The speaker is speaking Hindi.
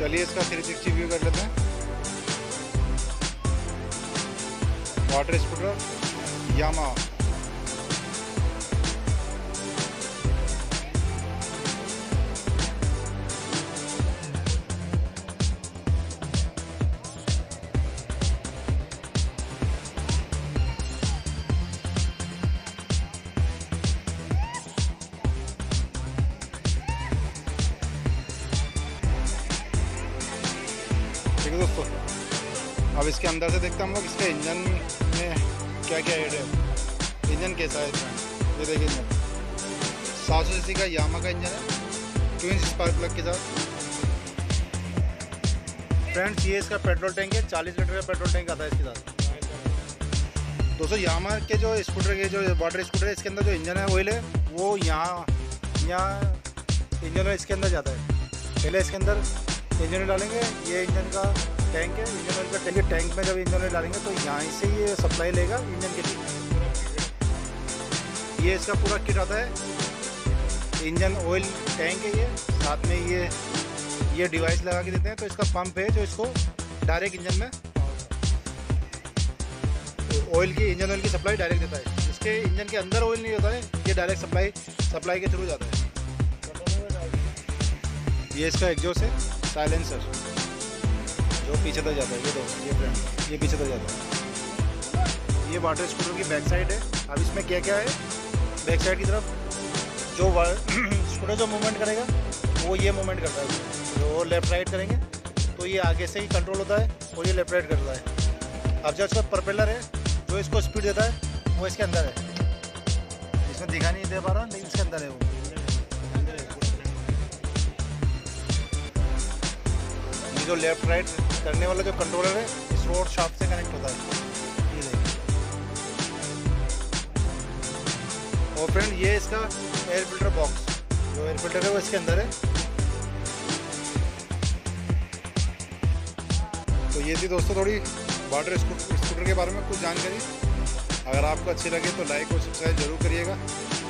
चलिए इसका 360 व्यू कर लेते हैं। Water scooter Yamaha. ठीक है दोस्तों, अब इसके अंदर से देखते हैं हम लोग इसके इंजन में क्या क्या ऐड है। इंजन कैसा है इसमें, ये देखिए इंजन 700 सीसी का यामा का इंजन है, ट्विन स्पार्क प्लग के साथ। फ्रेंड्स ये इसका पेट्रोल टैंक है, 40 लीटर का पेट्रोल टैंक आता है इसके साथ। दोस्तों यामा के जो स्कूटर के जो वाटर स्कूटर है, इसके अंदर जो इंजन है ऑयल है वो यहाँ इंजन है इसके अंदर जाता है। पहले इसके अंदर इंजन डालेंगे, ये इंजन का टैंक है, इंजन ऑयल का टैंक में जब इंजन ऑयल डालेंगे तो यहाँ से ये सप्लाई लेगा इंजन के लिए। ये इसका पूरा किट आता है, इंजन ऑयल टैंक है ये, साथ में ये डिवाइस लगा के देते हैं। तो इसका पंप है जो इसको डायरेक्ट इंजन में इंजन ऑयल की सप्लाई डायरेक्ट देता है। इसके इंजन के अंदर ऑयल नहीं होता है, ये डायरेक्ट सप्लाई के थ्रू जाता है। ये इसका एग्जॉस्ट है, साइलेंसर जो पीछे तक जाता है। ये दोस्त, ये फ्रेंड, ये पीछे तक जाता है। ये वाटर स्कूटर की बैक साइड है। अब इसमें क्या क्या है, बैक साइड की तरफ जो स्कूटर जो मूवमेंट करेगा वो ये मूवमेंट करता है। जो लेफ़्ट राइट करेंगे तो ये आगे से ही कंट्रोल होता है और ये लेफ़्ट राइट करता है। अब जो इसका प्रोपेलर है जो इसको स्पीड देता है वो इसके अंदर है, इसमें दिखा नहीं दे पा रहा लेकिन इसके अंदर है वो। ये जो लेफ़्ट राइट करने वाला जो कंट्रोलर है इस रोड शाफ्ट से कनेक्ट होता है, ये देखिए। और फ्रेंड ये इसका एयर फिल्टर बॉक्स, जो एयर फिल्टर है वो इसके अंदर है। तो ये थी दोस्तों थोड़ी वाटर स्कूटर के बारे में कुछ जानकारी। अगर आपको अच्छी लगे तो लाइक और सब्सक्राइब जरूर करिएगा।